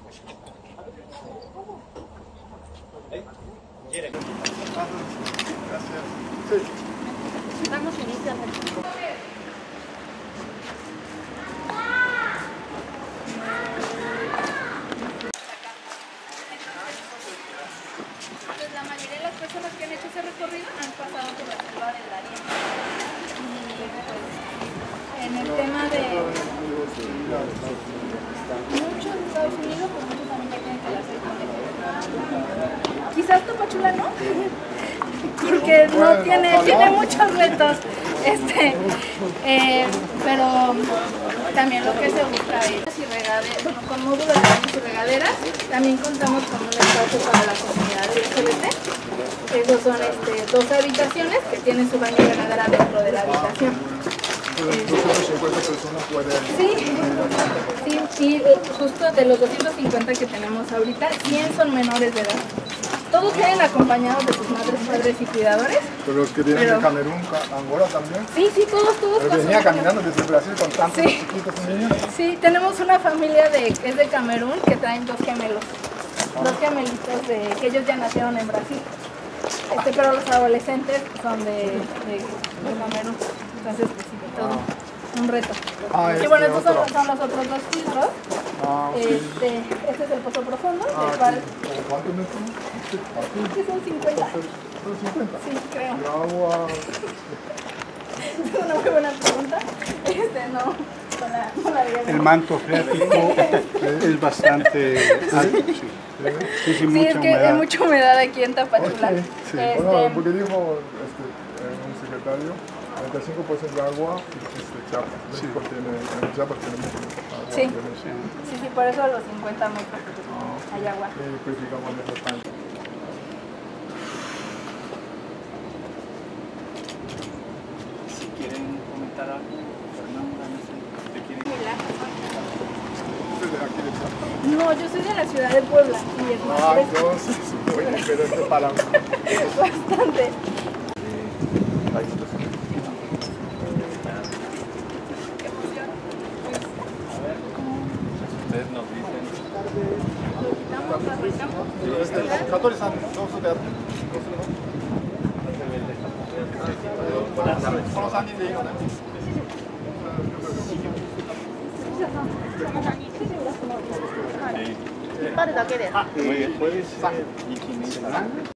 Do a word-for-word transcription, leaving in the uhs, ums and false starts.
Gracias. Sí. Damos inicio a la... Pues la mayoría de las personas que han hecho ese recorrido han pasado por la selva del Darién. Y pues, en el tema de muchos de Estados Unidos, pues muchos también ya tienen que hacer con eso. Quizás Tapachula no, porque no tiene, tiene muchos retos, este, eh, pero también lo que se busca es y regaderas, bueno, con módulos de baños y regaderas. También contamos con un espacio para la comunidad L G B T. Esos son este, dos habitaciones que tienen su baño y regadera dentro de la habitación. doscientas cincuenta personas pueden... Sí, sí, y justo de los doscientos cincuenta que tenemos ahorita, cien son menores de edad. Todos vienen acompañados de sus madres, padres y cuidadores. Pero los que vienen Pero... de Camerún, Angola también. Sí, sí, todos, todos. Pero venía caminando desde Brasil con tantos sí. chiquitos niños. Sí, tenemos una familia de, es de Camerún que traen dos gemelos. Ah. Dos gemelitos de, que ellos ya nacieron en Brasil. Este, pero los adolescentes son de, de, de Camerún. Entonces, pues sí, todo. Ah. Un reto. Ah, y este bueno, estos son, otro. son los otros dos filtros. Ah, okay. este, este es el pozo profundo. Ah, el cual... ¿Cuántos metros? Aquí son cincuenta. ¿Son cincuenta? Sí, creo. El agua... Es una muy buena pregunta. Este, no, no la, no la el manto freático es bastante alto, sí. Sí, sí, sí mucha es que humedad. hay mucha humedad aquí en Tapachula. Okay. Sí. Este, bueno, porque dijo este, un secretario, cuarenta y cinco por ciento de agua este, Chiapas. Sí. Tiene, en Chiapas tiene mucho agua. Sí. Sí. sí, sí, por eso a los cincuenta metros ah, hay agua. Y pues digamos de esa tanque. Si quieren comentar algo, Fernanda, no sé, ¿te quieren? No, yo soy de la ciudad de Puebla y es más. Ah, yo sí, soy diferente para mí. Bastante. Ustedes nos dicen. catorce años, no sé Buenos años de hijo, ¿no? 引っ張るだけです。 Muy bien, puedes.